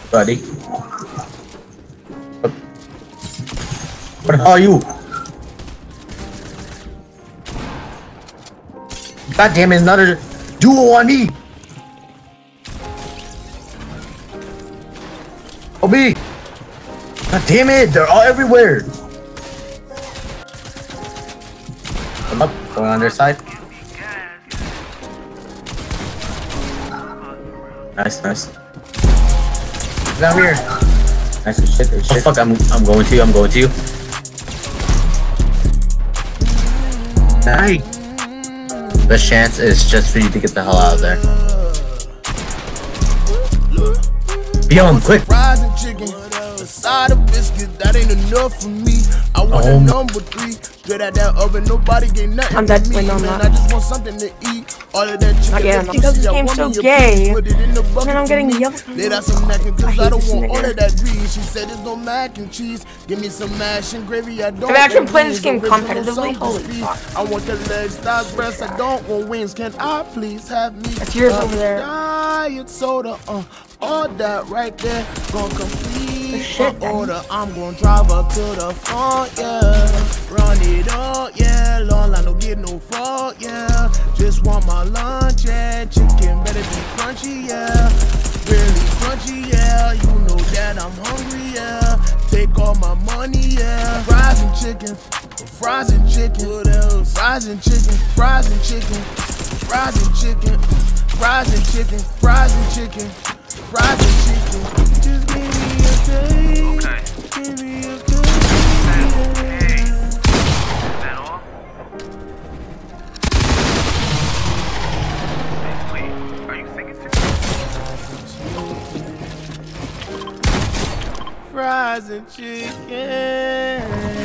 buddy. Where the hell are you? God damn it, another duo on me! OB! God damn it, they're all everywhere! I'm up, going on their side. Nice, nice. Down here. Nice as shit, shit. Oh fuck, I'm going to you, I'm going to you. Nice. Best chance is just for you to get the hell out of there. Be on, quick! Fries and chicken, a side of biscuit, that ain't enough for me. I want a number 3, straight out that oven, nobody get nothing I'm dead, for me, no, man. I just want something to eat. All of that chicken, Again, because this game's so gay, and then I'm getting yelled lay out some napkin, cause I don't want all of that grease. She said there's no mac and cheese, give me some mash and gravy, I don't. I've actually played this game competitively, holy fuck. I want the legs, thighs, breasts, I don't want wings. Can I please have me? That's yours over there. Diet soda, all that right there, gonna complete my order. I'm gonna drive up to the front, yeah. Run it up, yeah. Long line, don't get no fault, yeah. Just want my lunch, yeah. Chicken better be crunchy, yeah. Really crunchy, yeah. You know that I'm hungry, yeah. Take all my money, yeah. Fries and chicken, fries and chicken. What else? Fries and chicken, fries and chicken, fries and chicken, fries and chicken, fries and chicken. Fries and chicken, just give me a taste. Okay. Give me a taste. Hey, is that all? Wait, are you singing serious? Fries and chicken.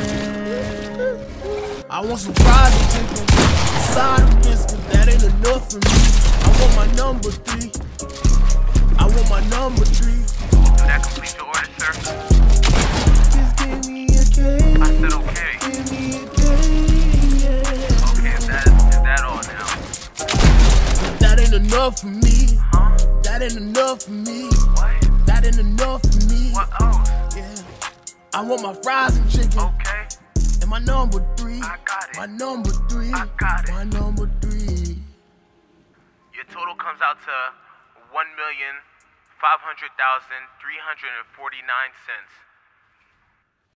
I want some fries and chicken. Side of biscuit, that ain't enough for me. I want my number 3. I want my number 3. Do that complete your order, sir? Just give me a cake. I said okay. Give me a cake, yeah. Okay, is that all now? That ain't enough for me. Huh? That ain't enough for me. What? That ain't enough for me. What else? Yeah. I want my fries and chicken. Okay. And my number 3. I got it. My number 3. I got it. My number 3. Your total comes out to $1,500,349.